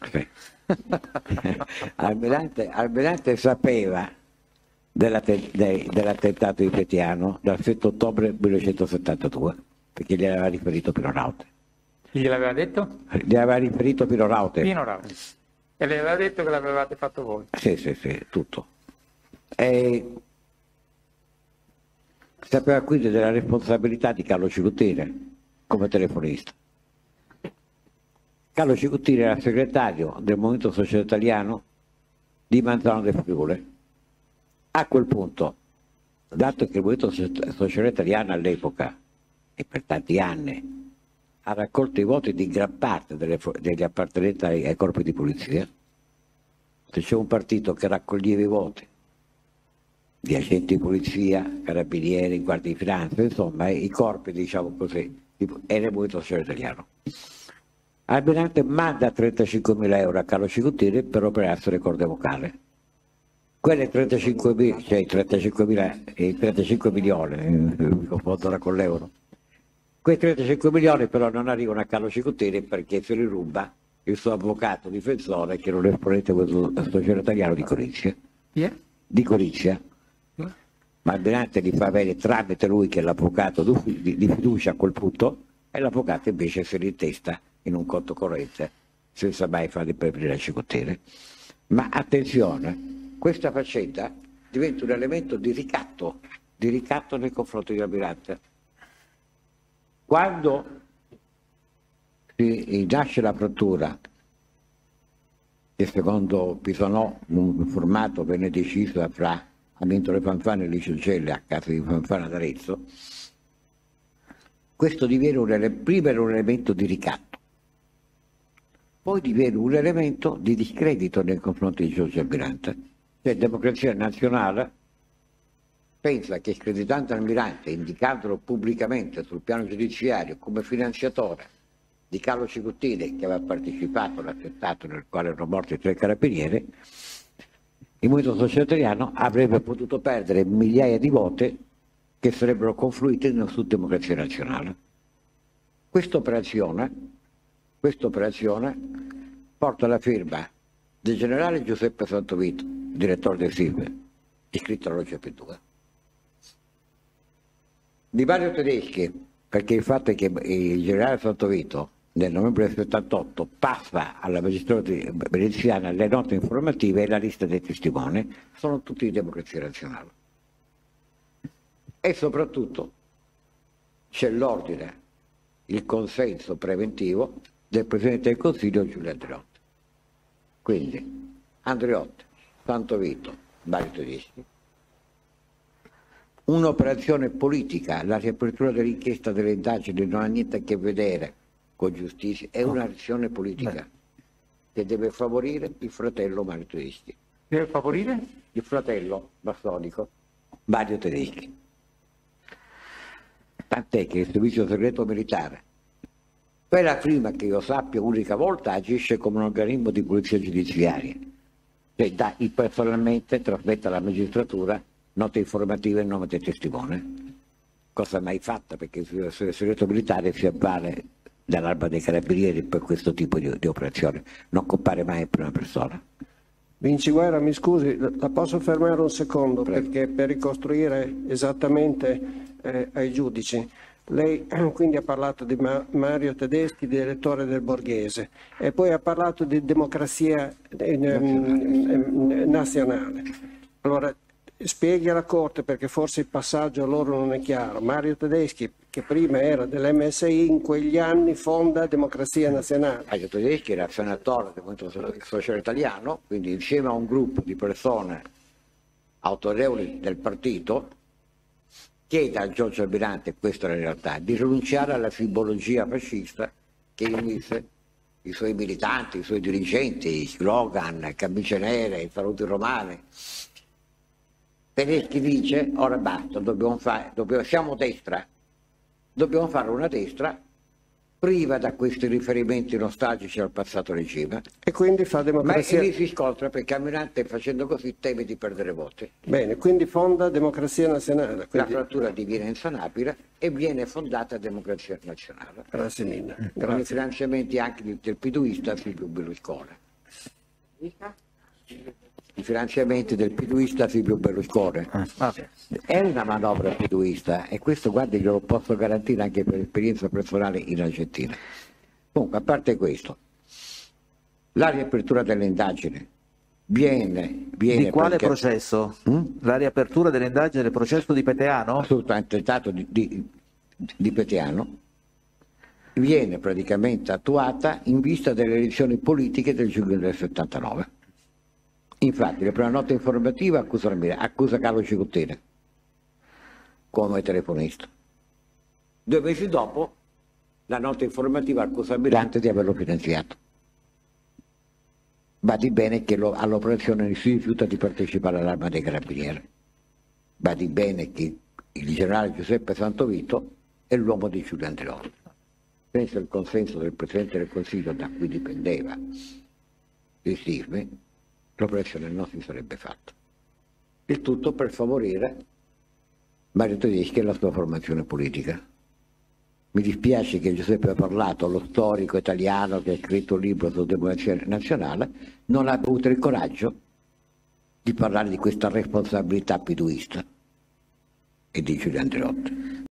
Sì. Almirante sapeva dell'attentato di Petiano dal 7 ottobre 1972, perché gli aveva riferito Pino Rauti. Chi gliel'aveva detto? Gli aveva riferito Pino Rauti. Pino Rauti. E le aveva detto che l'avevate fatto voi. Sì, tutto. E sapeva quindi della responsabilità di Carlo Cicuttini come telefonista. Carlo Cicuttini era segretario del Movimento Sociale Italiano di Manzano del Friuli. A quel punto, dato che il Movimento Sociale Italiano all'epoca, e per tanti anni, ha raccolto i voti di gran parte degli appartenenti ai corpi di polizia, se c'è un partito che raccoglieva i voti di agenti di polizia, carabinieri, guardie di finanza, insomma i corpi, diciamo così, era il Movimento Sociale Italiano. Almirante manda 35.000 euro a Carlo Cicuttini per operarsi ricordo vocale. Quelle 35 milioni, mi confondo ora con l'euro. Quei 35 milioni però non arrivano a Carlo Cicuttini perché se li ruba il suo avvocato difensore, che era un esponente del Sociale Italiano di Gorizia. Yeah. Di Gorizia. Ma Almirante li fa avere tramite lui, che è l'avvocato di fiducia a quel punto, e l'avvocato invece se li intesta in un conto corrente senza mai farli prevenire a Cicuttini. Ma attenzione, questa faccenda diventa un elemento di ricatto nei confronti di Almirante. Quando nasce la frattura, che secondo Pisonò un formato venne deciso fra Amintore Fanfani e Licio Gelli a casa di Fanfani ad Arezzo, questo diviene prima era un elemento di ricatto, poi diviene un elemento di discredito nei confronti di Giorgio Almirante. Cioè Democrazia Nazionale pensa che screditando Almirante, indicandolo pubblicamente sul piano giudiziario come finanziatore di Carlo Cicuttini, che aveva partecipato all'attentato nel quale erano morti 3 carabinieri, il Movimento Sociale Italiano avrebbe potuto perdere migliaia di voti che sarebbero confluiti su Democrazia Nazionale. Questa operazione porta la firma del generale Giuseppe Santovito, direttore del SIV, iscritto alla Logia P2, di Mario Tedeschi, perché il fatto è che il generale Santovito nel novembre del 78 passa alla magistratura veneziana le note informative e la lista dei testimoni, sono tutti di Democrazia Nazionale. E soprattutto c'è l'ordine, il consenso preventivo del Presidente del Consiglio Giulio Andreotti. Quindi Andreotti, Santovito, Mario Tedeschi. Un'operazione politica, la riapertura dell'inchiesta delle indagini non ha niente a che vedere con giustizia, è un'azione politica che deve favorire il fratello Mario Tedeschi. Deve favorire? Il fratello massonico Mario Tedeschi. Tant'è che il servizio segreto militare, per la prima che io sappia, unica volta, agisce come un organismo di polizia giudiziaria, cioè personalmente trasmette alla magistratura note informative in nome del testimone, cosa mai fatta perché il segreto militare si avvale dall'Arma dei Carabinieri per questo tipo di operazione, non compare mai in prima persona. Vinci Guerra, mi scusi, la posso fermare un secondo? Prego. Perché per ricostruire esattamente ai giudici, lei quindi ha parlato di Mario Tedeschi, direttore del Borghese, e poi ha parlato di democrazia nazionale. Allora, spieghi alla Corte, perché forse il passaggio a loro non è chiaro. Mario Tedeschi, che prima era dell'MSI, in quegli anni fonda Democrazia Nazionale. Mario Tedeschi era senatore del Movimento Sociale Italiano, quindi insieme a un gruppo di persone autorevoli del partito, chiede a Giorgio Almirante, questa è la realtà, di rinunciare alla simbologia fascista che unisse i suoi militanti, i suoi dirigenti, slogan, camicie nere, saluti romani. Tedeschi dice, ora basta, siamo destra, dobbiamo fare una destra priva da questi riferimenti nostalgici al passato regime. E quindi fa democrazia. Ma lì si scontra perché Almirante, facendo così, teme di perdere voti. Bene, quindi fonda Democrazia Nazionale. Quindi... La frattura diviene insanabile e viene fondata Democrazia Nazionale. Grazie mille. Con i Grazie. finanziamenti anche del piduista Silvio Berlusconi. I finanziamenti del piduista Silvio Berlusconi. Vabbè. È una manovra piduista e questo, guardi, glielo posso garantire anche per esperienza personale in Argentina. Comunque, a parte questo, la riapertura delle indagini viene Di quale perché- processo? La riapertura delle indagini del processo di Peteano? assolutamente tentato di Peteano, viene praticamente attuata in vista delle elezioni politiche del giugno del 79. Infatti la prima nota informativa accusa Carlo Cicottini come telefonista. 2 mesi dopo la nota informativa accusa Almirante di averlo finanziato. Badi bene che all'operazione si rifiuta di partecipare all'Arma dei Carabinieri. Badi bene che il generale Giuseppe Santovito è l'uomo di Giulio Andreotti. Senza il consenso del Presidente del Consiglio, da cui dipendeva il SISMI, l'operazione non si sarebbe fatta. Il tutto per favorire Mario Tedeschi e la sua formazione politica. Mi dispiace che Giuseppe ha parlato, lo storico italiano che ha scritto un libro sulla democrazia nazionale, non ha avuto il coraggio di parlare di questa responsabilità piduista e di Giulio Andreotti.